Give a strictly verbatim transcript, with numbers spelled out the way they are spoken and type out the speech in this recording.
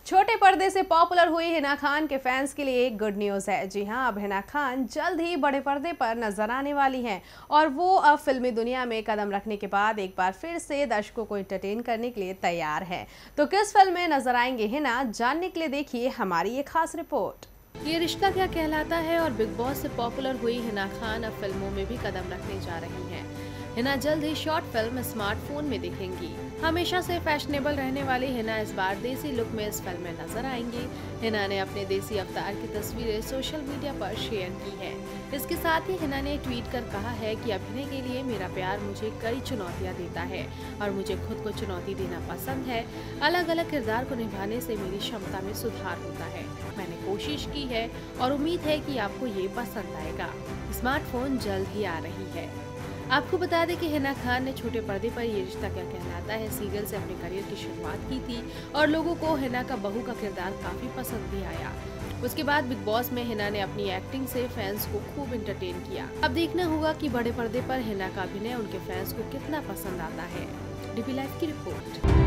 छोटे पर्दे से पॉपुलर हुई हिना खान के फैंस के लिए एक गुड न्यूज़ है। जी हां, अब हिना खान जल्द ही बड़े पर्दे पर नजर आने वाली हैं और वो अब फिल्मी दुनिया में कदम रखने के बाद एक बार फिर से दर्शकों को एंटरटेन करने के लिए तैयार है। तो किस फिल्म में नजर आएंगे हिना, जानने के लिए देखिए हमारी ये खास रिपोर्ट। ये रिश्ता क्या कहलाता है और बिग बॉस से पॉपुलर हुई हिना खान अब फिल्मों में भी कदम रखने जा रही हैं। हिना जल्द ही शॉर्ट फिल्म स्मार्टफोन में दिखेंगी। हमेशा से फैशनेबल रहने वाली हिना इस बार देसी लुक में इस फिल्म में नजर आएंगी। हिना ने अपने देसी अवतार की तस्वीरें सोशल मीडिया पर शेयर की है। इसके साथ ही हिना ने ट्वीट कर कहा है कि अभिनय के लिए मेरा प्यार मुझे कई चुनौतियां देता है और मुझे खुद को चुनौती देना पसंद है। अलग अलग किरदार को निभाने से मेरी क्षमता में सुधार होता है। मैंने कोशिश की है और उम्मीद है कि आपको ये पसंद आएगा। स्मार्टफोन जल्द ही आ रही है। आपको बता दें कि हिना खान ने छोटे पर्दे पर ये रिश्ता क्या कहलाता है सीरियल से अपने करियर की शुरुआत की थी और लोगों को हिना का बहू का किरदार काफी पसंद भी आया। उसके बाद बिग बॉस में हिना ने अपनी एक्टिंग से फैंस को खूब एंटरटेन किया। अब देखना होगा कि बड़े पर्दे पर हिना का अभिनय उनके फैंस को कितना पसंद आता है। डीबी लाइव की रिपोर्ट।